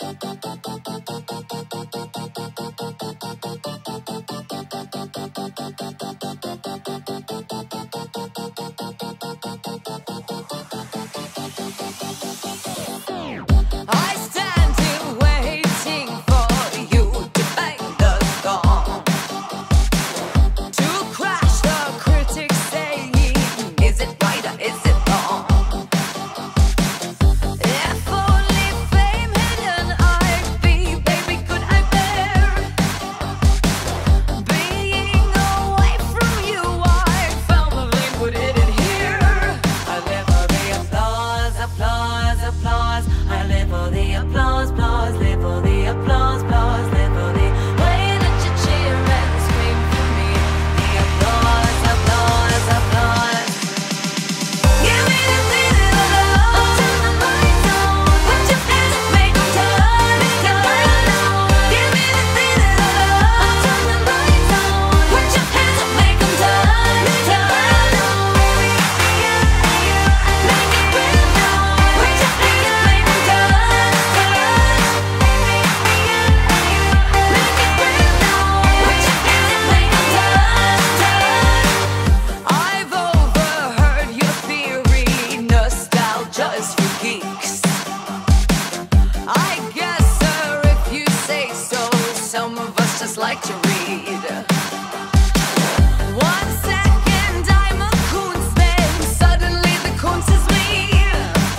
Like to read. 1 second I'm a Kunst, then suddenly the Kunst is me.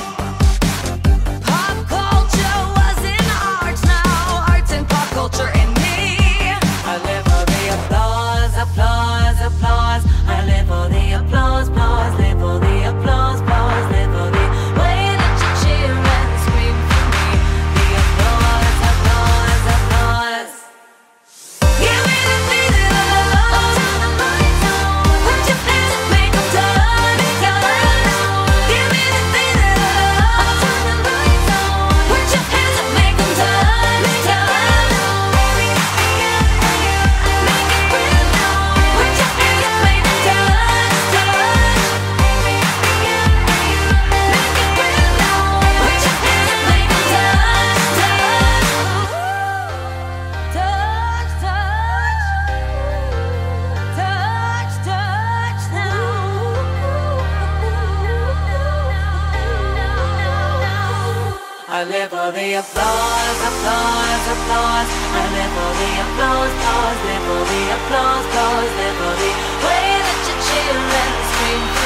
Pop culture was in art, now art's in pop culture in me. I live for the applause, applause, applause. I live for the applause, applause, live for the applause, applause, live for the way that you cheer and scream for me. The applause, applause, applause. Give me the feeling of love. Turn the lights on. Put your hands up, make them turn, turn. Give me the feeling of love. Turn the lights on. Put your hands up, make them turn, turn. Make it real now. Put your hands up, make them turn, turn. Make it real now. Put your hands up, make them turn, turn. Touch, touch, touch now. I live for the applause, applause, applause. I live for the applause, applause, live for the applause, applause, live for the way that you cheer and scream.